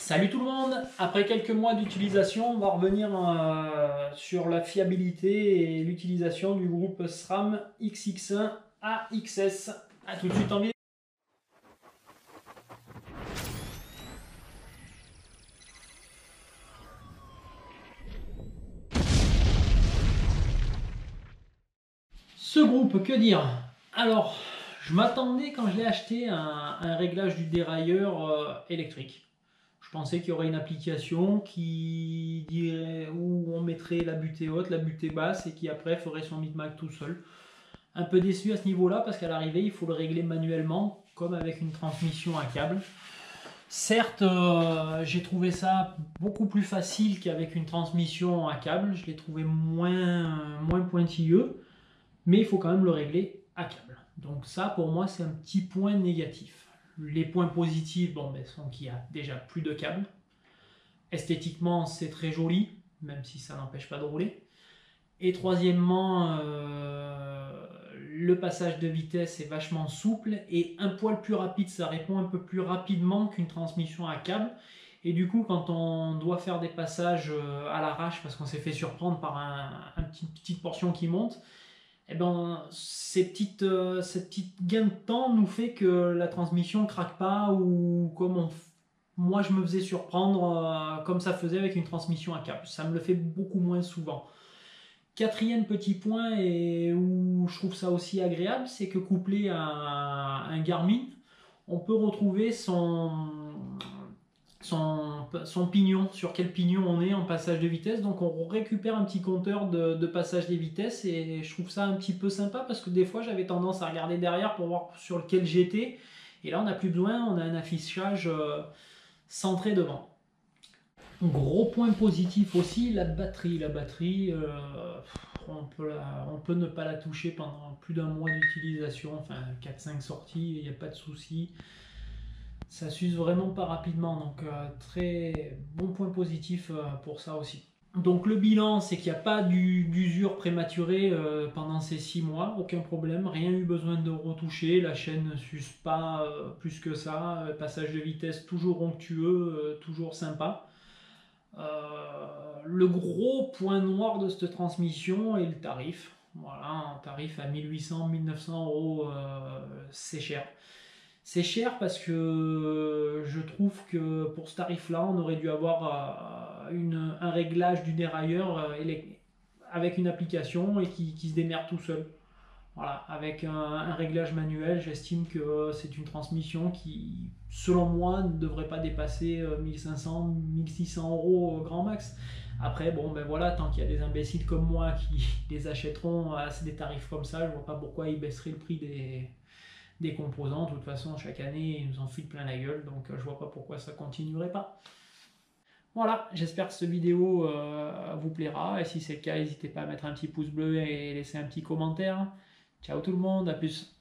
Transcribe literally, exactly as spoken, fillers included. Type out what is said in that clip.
Salut tout le monde! Après quelques mois d'utilisation, on va revenir euh, sur la fiabilité et l'utilisation du groupe SRAM X X un A X S. A tout de suite en vidéo. Ce groupe, que dire? Alors, je m'attendais quand je l'ai acheté à un, un réglage du dérailleur euh, électrique. Je pensais qu'il y aurait une application qui dirait où on mettrait la butée haute, la butée basse et qui après ferait son micmac tout seul. Un peu déçu à ce niveau-là parce qu'à l'arrivée, il faut le régler manuellement comme avec une transmission à câble. Certes, euh, j'ai trouvé ça beaucoup plus facile qu'avec une transmission à câble. Je l'ai trouvé moins, moins pointilleux, mais il faut quand même le régler à câble. Donc ça, pour moi, c'est un petit point négatif. Les points positifs, bon, ben, sont qu'il y a déjà plus de câbles. Esthétiquement, c'est très joli, même si ça n'empêche pas de rouler. Et troisièmement, euh, le passage de vitesse est vachement souple et un poil plus rapide, ça répond un peu plus rapidement qu'une transmission à câble. Et du coup, quand on doit faire des passages à l'arrache parce qu'on s'est fait surprendre par un, un petit, une petite portion qui monte, et ben, ces petites, euh, cette petite gain de temps nous fait que la transmission ne craque pas ou comme on, moi je me faisais surprendre euh, comme ça faisait avec une transmission à câble. Ça me le fait beaucoup moins souvent. Quatrième petit point, et où je trouve ça aussi agréable, c'est que couplé à un Garmin, on peut retrouver son, son, son pignon, sur quel pignon on est en passage de vitesse. Donc on récupère un petit compteur de, de passage des vitesses et je trouve ça un petit peu sympa parce que des fois j'avais tendance à regarder derrière pour voir sur lequel j'étais. Et là on n'a plus besoin, on a un affichage euh, centré devant. Gros point positif aussi, la batterie. La batterie, euh, on, peut la, on peut ne pas la toucher pendant plus d'un mois d'utilisation, enfin quatre cinq sorties, il n'y a pas de souci. Ça s'use vraiment pas rapidement, donc euh, très bon point positif euh, pour ça aussi. Donc le bilan, c'est qu'il n'y a pas d'usure prématurée euh, pendant ces six mois, aucun problème, rien eu besoin de retoucher, la chaîne ne s'use pas euh, plus que ça, euh, passage de vitesse toujours onctueux, euh, toujours sympa. Euh, le gros point noir de cette transmission est le tarif. Voilà, un tarif à mille huit cents mille neuf cents euros, euh, c'est cher. C'est cher parce que je trouve que pour ce tarif-là, on aurait dû avoir euh, une, un réglage du dérailleur euh, avec une application et qui, qui se démerde tout seul. Voilà, avec un, un réglage manuel, j'estime que c'est une transmission qui, selon moi, ne devrait pas dépasser mille cinq cents mille six cents euros grand max. Après, bon, ben voilà, tant qu'il y a des imbéciles comme moi qui les achèteront à des tarifs comme ça, je vois pas pourquoi ils baisseraient le prix des, des composants. De toute façon, chaque année, ils nous en filent plein la gueule, donc je vois pas pourquoi ça continuerait pas. Voilà, j'espère que cette vidéo euh, vous plaira, et si c'est le cas, n'hésitez pas à mettre un petit pouce bleu et laisser un petit commentaire. Ciao tout le monde, à plus.